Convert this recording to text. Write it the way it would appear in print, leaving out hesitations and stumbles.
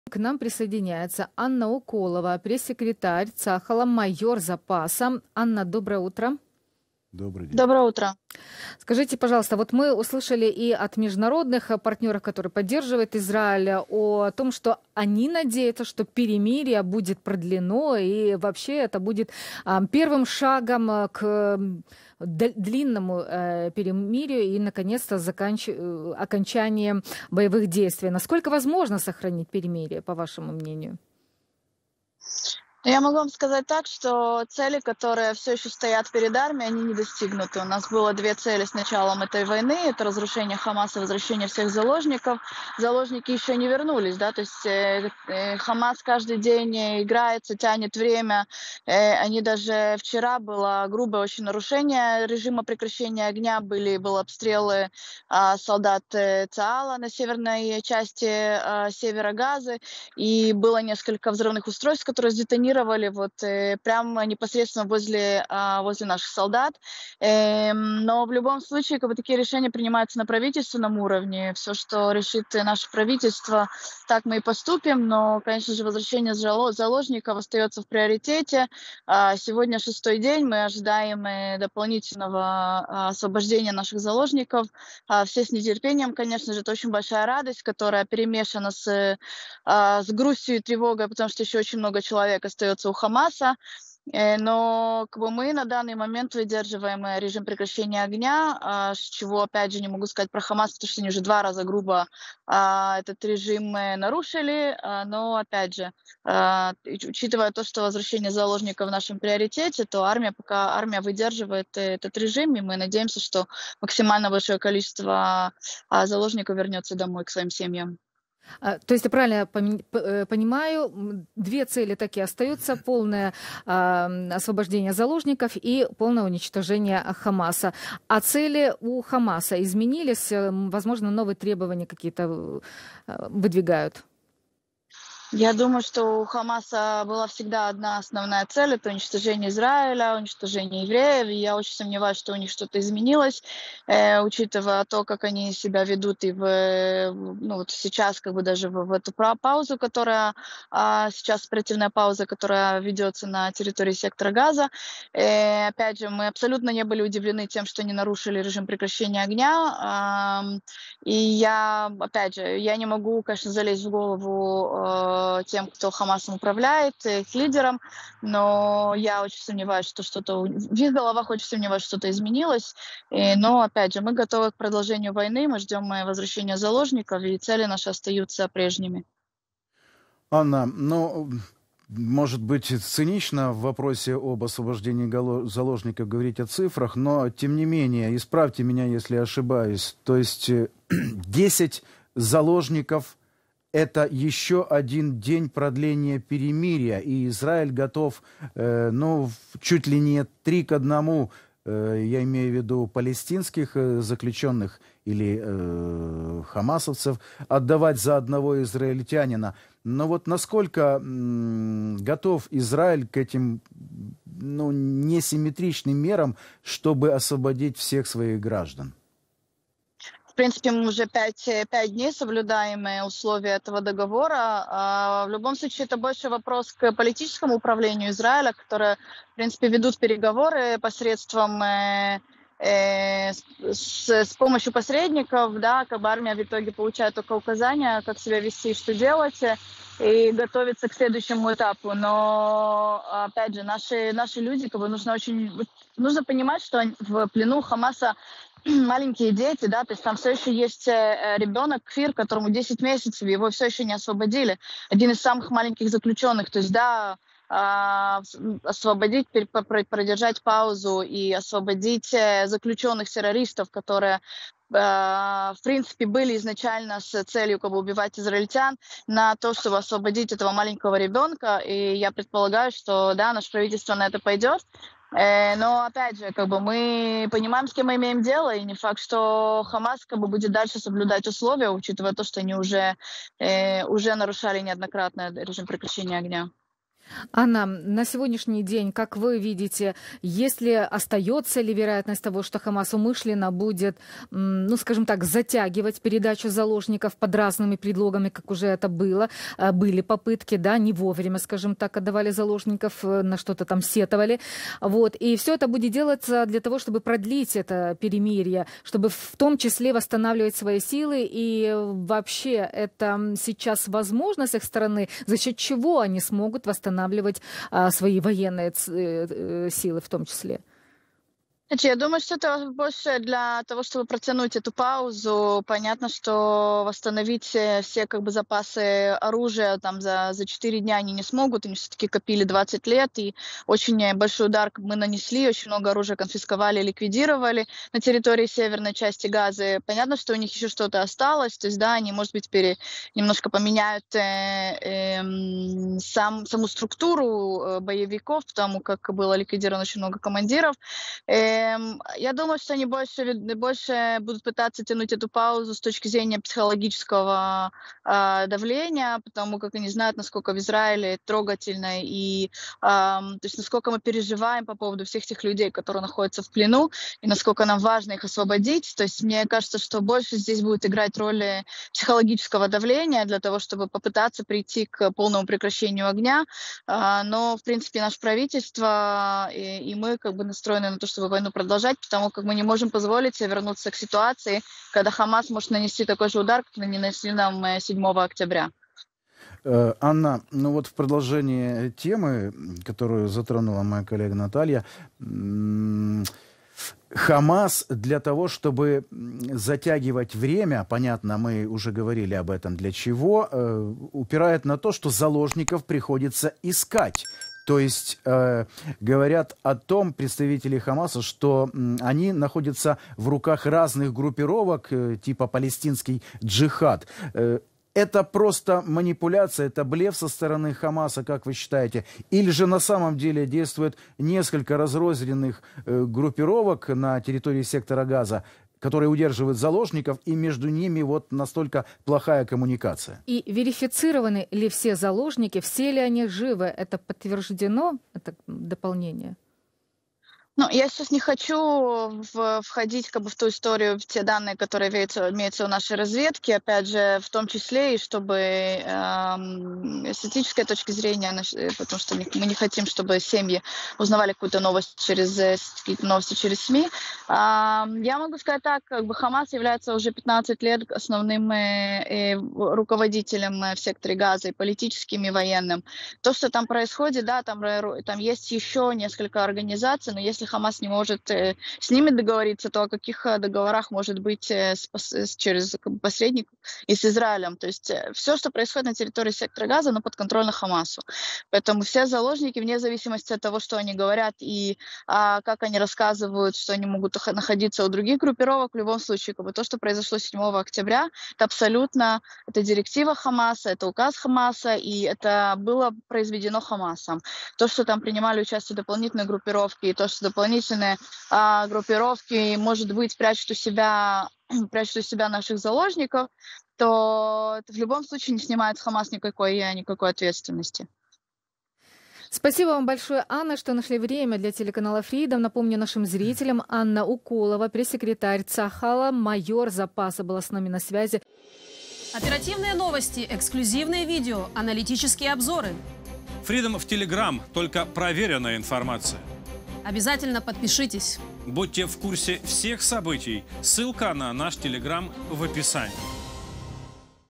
К нам присоединяется Анна Уколова, пресс-секретарь Цахала, майор запаса. Анна, доброе утро. Добрый день. Доброе утро. Скажите, пожалуйста, вот мы услышали и от международных партнеров, которые поддерживают Израиль, о том, что они надеются, что перемирие будет продлено, и вообще это будет первым шагом к длинному перемирию и, наконец-то, окончанием боевых действий. Насколько возможно сохранить перемирие, по вашему мнению? Я могу вам сказать так, что цели, которые все еще стоят перед армией, они не достигнуты. У нас было две цели с началом этой войны. Это разрушение Хамаса, возвращение всех заложников. Заложники еще не вернулись, да, то есть Хамас каждый день играется, тянет время. Они даже вчера было грубое очень нарушение режима прекращения огня. Был обстрелы солдат ЦААЛа на северной части севера Газы. И было несколько взрывных устройств, которые сдетонировали прямо непосредственно возле наших солдат. Но в любом случае, такие решения принимаются на правительственном уровне. Все, что решит наше правительство, так мы и поступим. Но, конечно же, возвращение заложников остается в приоритете. Сегодня 6-й день, мы ожидаем дополнительного освобождения наших заложников. Все с нетерпением, конечно же, это очень большая радость, которая перемешана с грустью и тревогой, потому что еще очень много человек остается у Хамаса. Но мы на данный момент выдерживаем режим прекращения огня, с чего, опять же, не могу сказать про Хамас, потому что они уже 2 раза грубо этот режим нарушили. Но, опять же, учитывая то, что возвращение заложников в нашем приоритете, то пока армия выдерживает этот режим, и мы надеемся, что максимально большое количество заложников вернется домой к своим семьям. То есть я правильно понимаю, две цели так и остаются: полное освобождение заложников и полное уничтожение Хамаса. А цели у Хамаса изменились? Возможно, новые требования какие-то выдвигают? Я думаю, что у Хамаса была всегда одна основная цель — это уничтожение Израиля, уничтожение евреев. И я очень сомневаюсь, что у них что-то изменилось, учитывая то, как они себя ведут и сейчас, даже в эту паузу, которая сейчас оперативная пауза, которая ведется на территории сектора Газа. Опять же, мы абсолютно не были удивлены тем, что они нарушили режим прекращения огня. И я не могу, конечно, залезть в голову тем, кто Хамасом управляет, их лидерам, но я очень сомневаюсь, что что-то в их головах очень сомневаюсь, что что-то изменилось. Но, опять же, мы готовы к продолжению войны, мы ждем возвращения заложников, и цели наши остаются прежними. Анна, может быть, цинично в вопросе об освобождении заложников говорить о цифрах, но, тем не менее, исправьте меня, если ошибаюсь, то есть 10 заложников — это еще один день продления перемирия, и Израиль готов, чуть ли не 3-1, я имею в виду палестинских заключенных или хамасовцев, отдавать за одного израильтянина. Но вот насколько готов Израиль к этим несимметричным мерам, чтобы освободить всех своих граждан? В принципе, мы уже 5 дней соблюдаем условия этого договора. В любом случае, это больше вопрос к политическому управлению Израиля, которые, в принципе, ведут переговоры посредством с помощью посредников, да, армия в итоге получает только указания, как себя вести и что делать, и готовится к следующему этапу. Но, опять же, наши люди, нужно понимать, что в плену Хамаса маленькие дети, да, то есть там все еще есть ребенок Кфир, которому 10 месяцев, его все еще не освободили. Один из самых маленьких заключенных, то есть, да, освободить, продержать паузу и освободить заключенных террористов, которые в принципе, были изначально с целью убивать израильтян, на то, чтобы освободить этого маленького ребенка. И я предполагаю, что, да, наше правительство на это пойдет. Но, опять же, мы понимаем, с кем мы имеем дело, и не факт, что Хамас будет дальше соблюдать условия, учитывая то, что они уже нарушали неоднократно режим прекращения огня. Анна, на сегодняшний день, как вы видите, остается ли вероятность того, что Хамас умышленно будет, ну, скажем так, затягивать передачу заложников под разными предлогами, как уже это было? Были попытки, да, не вовремя, скажем так, отдавали заложников, на что-то там сетовали. Вот. И все это будет делаться для того, чтобы продлить это перемирие, чтобы в том числе восстанавливать свои силы. И вообще это сейчас возможно с их стороны, за счет чего они смогут восстанавливать свои военные силы в том числе? Я думаю, что это больше для того, чтобы протянуть эту паузу. Понятно, что восстановить все как бы запасы оружия там за 4 дня они не смогут. Они все-таки копили 20 лет, и очень большой удар мы нанесли, очень много оружия конфисковали, ликвидировали на территории северной части Газы. Понятно, что у них еще что-то осталось, то есть, да, они, может быть, немножко поменяют саму структуру боевиков, потому как было ликвидировано очень много командиров. Я думаю, что они больше будут пытаться тянуть эту паузу с точки зрения психологического давления, потому как они знают, насколько в Израиле трогательно и то есть насколько мы переживаем по поводу всех тех людей, которые находятся в плену, и насколько нам важно их освободить. То есть мне кажется, что больше здесь будет играть роль психологического давления для того, чтобы попытаться прийти к полному прекращению огня. Но, в принципе, наше правительство и мы как бы настроены на то, чтобы войну продолжать, потому как мы не можем позволить себе вернуться к ситуации, когда Хамас может нанести такой же удар, как они нанесли нам 7 октября. Анна, ну вот в продолжении темы, которую затронула моя коллега Наталья, Хамас для того, чтобы затягивать время, понятно, мы уже говорили об этом, для чего, упирает на то, что заложников приходится искать. То есть говорят о том представители Хамаса, что они находятся в руках разных группировок, типа палестинский джихад. Это просто манипуляция, это блеф со стороны Хамаса, как вы считаете? Или же на самом деле действует несколько разрозненных группировок на территории сектора Газа, которые удерживают заложников, и между ними вот настолько плохая коммуникация? И верифицированы ли все заложники, все ли они живы? Это подтверждено, это дополнение? Ну, я сейчас не хочу входить как бы в ту историю, в те данные, которые имеются у нашей разведки, опять же, в том числе и чтобы с этической точки зрения, потому что мы не хотим, чтобы семьи узнавали какую-то новость какие-то новости через СМИ. Я могу сказать так, как бы Хамас является уже 15 лет основным руководителем в секторе Газа, и политическим, и военным. То, что там происходит, да, там есть еще несколько организаций, но если Хамас не может с ними договориться, то о каких договорах может быть через посредников и с Израилем? То есть все, что происходит на территории сектора Газа, оно подконтрольно Хамасу. Поэтому все заложники, вне зависимости от того, что они говорят и как они рассказывают, что они могут находиться у других группировок, в любом случае, как бы то, что произошло 7 октября, это директива Хамаса, это указ Хамаса, и это было произведено Хамасом. То, что там принимали участие дополнительные группировки, и то, что дополнительные группировки, может быть, прячут у себя наших заложников, то это в любом случае не снимает с Хамас никакой ответственности. Спасибо вам большое, Анна, что нашли время для телеканала Freedom. Напомню нашим зрителям, Анна Уколова, пресс-секретарь Цахала, майор запаса, была с нами на связи. Оперативные новости, эксклюзивные видео, аналитические обзоры. Freedom в Telegram, только проверенная информация. Обязательно подпишитесь. Будьте в курсе всех событий. Ссылка на наш Telegram в описании.